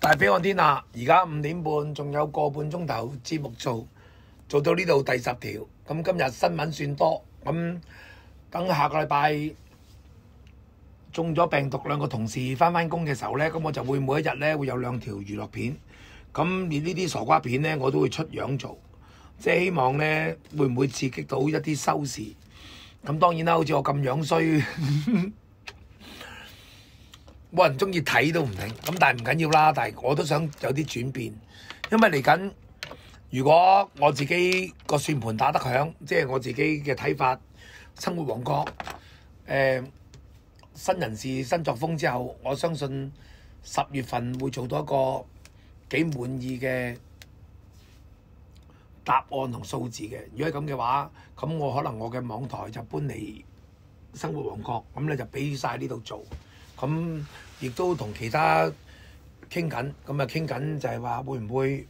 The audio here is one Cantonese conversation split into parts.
大飛看天下，而家5點半，仲有個半鐘頭節目做到呢度第10條。咁今日新聞算多，咁等下個禮拜中咗病毒兩個同事翻工嘅時候呢，咁我就會每一日呢會有2條娛樂片。咁而呢啲傻瓜片呢，我都會出樣做，即係希望呢會唔會刺激到一啲收視。咁當然啦，好似我咁樣衰。冇人中意睇都唔定，咁但係唔緊要啦。但係我都想有啲轉變，因為嚟緊如果我自己個算盤打得響，即係我自己嘅睇法，生活王國新人事新作風之後，我相信10月份會做到一個幾滿意嘅答案同數字嘅。如果係咁嘅話，咁我可能我嘅網台就搬嚟生活王國，咁咧就俾晒呢度做。咁亦都同其他傾緊，咁啊傾緊就係話會唔會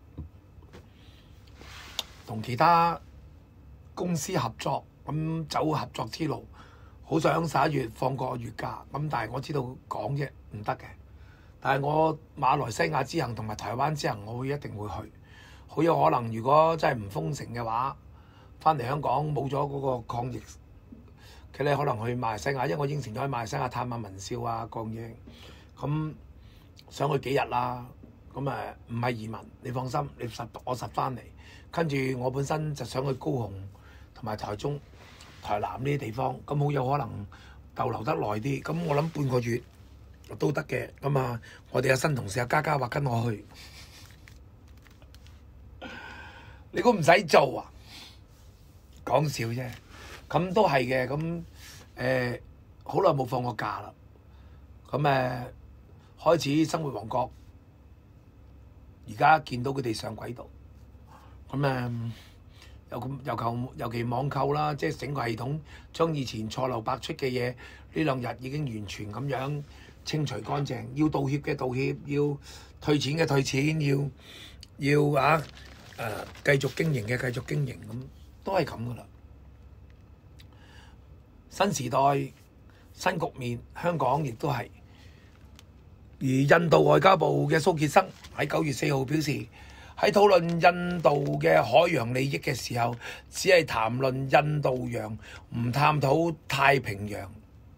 同其他公司合作，咁走合作之路。好想11月放個月假，咁但係我知道講啫唔得嘅。但係我馬來西亞之行同埋台灣之行，我一定會去。好有可能如果真係唔封城嘅話，翻嚟香港冇咗嗰個抗疫。佢咧可能去馬來西亞，因為我應承咗去馬來西亞探下文少啊、講嘢，咁想去幾日啦。咁唔係移民，你放心，我實翻嚟。跟住我本身就想去高雄同埋台中、台南呢啲地方，咁好有可能逗留得耐啲。咁我諗半個月都得嘅。咁啊，我哋有新同事阿嘉嘉話跟我去，你估唔使做啊？講笑啫。咁都係嘅，咁好耐冇放過假啦。咁開始生活王國，而家見到佢哋上軌道。咁尤其網購啦，即係整個系統將以前錯漏百出嘅嘢，呢2日已經完全咁樣清除乾淨。要道歉嘅道歉，要退錢嘅退錢，要繼續經營嘅繼續經營，咁都係咁噶啦。新時代、新局面，香港亦都係。而印度外交部嘅蘇傑生喺9月4號表示，喺討論印度嘅海洋利益嘅時候，只係談論印度洋，唔探討太平洋。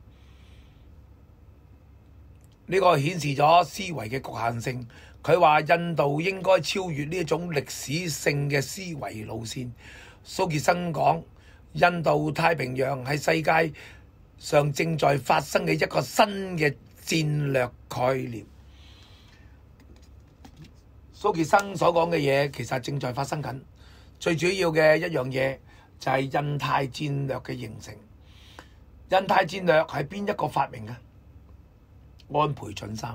呢個顯示咗思維嘅局限性。佢話印度應該超越呢一種歷史性嘅思維路線。蘇傑生講，印度太平洋係世界上正在發生嘅一個新嘅戰略概念。蘇傑生所講嘅嘢其實正在發生緊。最主要嘅一樣嘢就係印太戰略嘅形成。印太戰略係邊一個發明嘅？安倍晉三。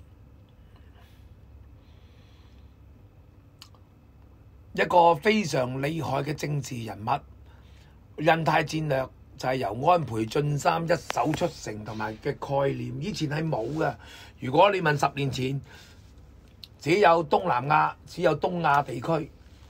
一個非常厲害嘅政治人物。印太戰略就係由安倍晉三一手出成同埋嘅概念，以前係冇嘅。如果你問10年前，只有東南亞、只有東亞地區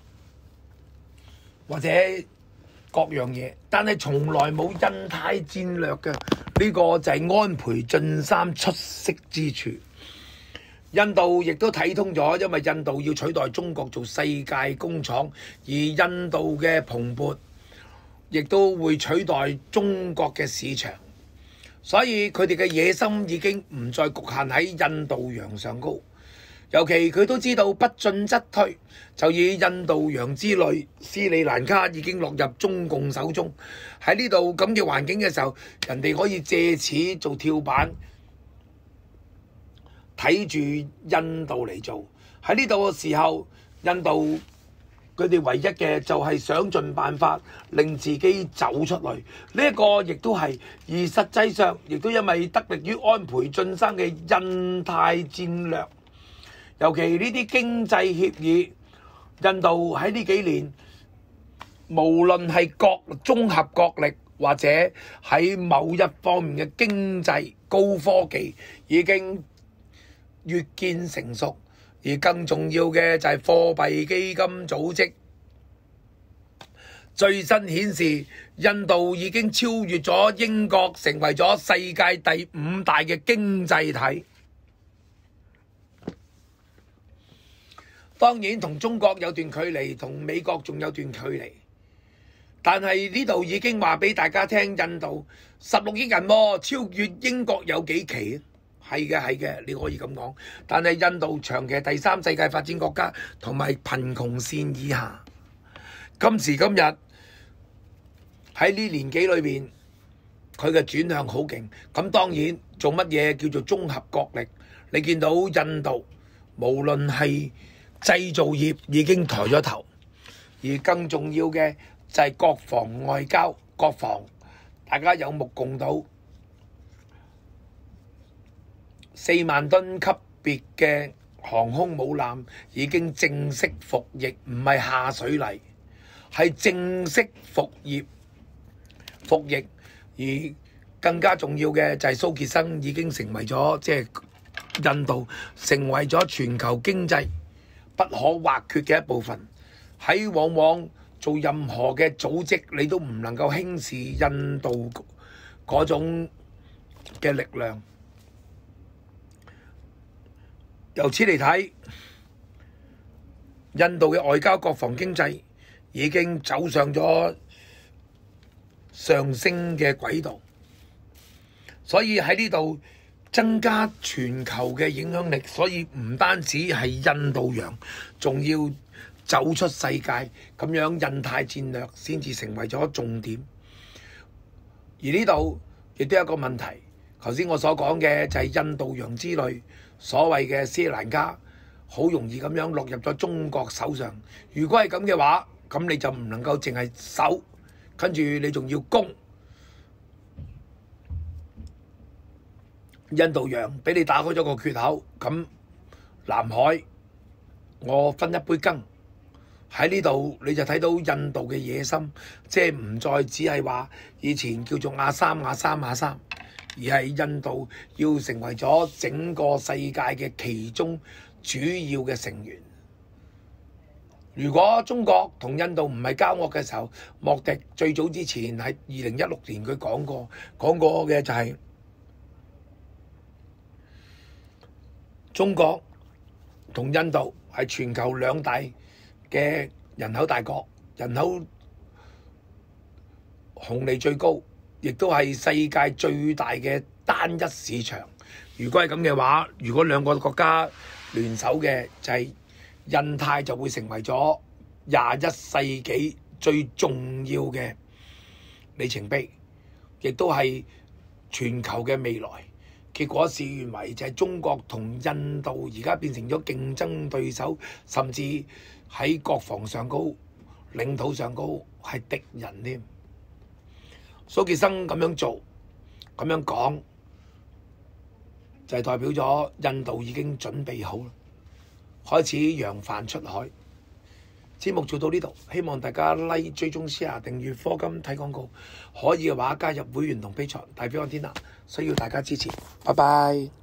或者各樣嘢，但係從來冇印太戰略嘅。呢個就係安倍晉三出色之處。印度亦都睇通咗，因為印度要取代中國做世界工廠，而印度嘅蓬勃亦都會取代中國嘅市場，所以佢哋嘅野心已經唔再局限喺印度洋上高。尤其佢都知道不進則退，就以印度洋之類，斯里蘭卡已經落入中共手中。喺呢度咁嘅環境嘅時候，人哋可以借此做跳板，睇住印度嚟做。喺呢度嘅時候，印度佢哋唯一嘅就係想盡辦法令自己走出去，呢一個亦都係，而實際上亦都因為得力於安倍晉三嘅印太戰略，尤其呢啲經濟協議，印度喺呢幾年無論係綜合國力或者喺某一方面嘅經濟高科技已經越見成熟。而更重要嘅就係貨幣基金組織最新顯示，印度已經超越咗英國，成為咗世界第5大嘅經濟體。 當然同中國有段距離，同美國仲有段距離。但係呢度已經話俾大家聽，印度16億人喎，超越英國有幾期？係嘅，你可以咁講。但係印度長期係第3世界發展國家，同埋貧窮線以下。今時今日喺呢年紀裏邊，佢嘅轉向好勁。咁當然做乜嘢叫做綜合國力？你見到印度無論係製造業已經抬咗頭，而更重要嘅就係國防外交。國防大家有目共睹，4萬噸級別嘅航空母艦已經正式服役，唔係下水禮，係正式服役。而更加重要嘅就係蘇傑生已經成為咗印度成為咗全球經濟不可或缺嘅一部分。喺往往做任何嘅組織，你都唔能夠輕視印度嗰種嘅力量。由此嚟睇，印度嘅外交、國防、經濟已經走上咗上升嘅軌道，所以喺呢度增加全球嘅影響力。所以唔單止係印度洋，仲要走出世界，咁樣印太戰略先至成為咗重點。而呢度亦都有一個問題，頭先我所講嘅就係印度洋之旅，所謂嘅斯里蘭卡好容易咁樣落入咗中國手上。如果係咁嘅話，咁你就唔能夠淨係守，跟住你仲要攻。印度洋俾你打開咗個缺口，咁南海我分一杯羹。喺呢度你就睇到印度嘅野心，即係唔再只係話以前叫做亞三，而係印度要成為咗整個世界嘅其中主要嘅成員。如果中國同印度唔係交惡嘅時候，莫迪最早之前喺2016年佢講過嘅就係中國同印度係全球2大嘅人口大國，人口紅利最高，亦都係世界最大嘅單一市場。如果係咁嘅話，如果2個國家聯手嘅，就係印太就會成為咗21世紀最重要嘅里程碑，亦都係全球嘅未來。結果事與願違，就係中國同印度而家變成咗競爭對手，甚至喺國防上高、領土上高係敵人添。蘇傑生咁樣做、咁樣講，就係代表咗印度已經準備好啦，開始揚帆出海。節目做到呢度，希望大家 like、追蹤、share、訂閱、課金睇廣告，可以嘅話加入會員同 Patreon，代表我天啊，需要大家支持。拜拜。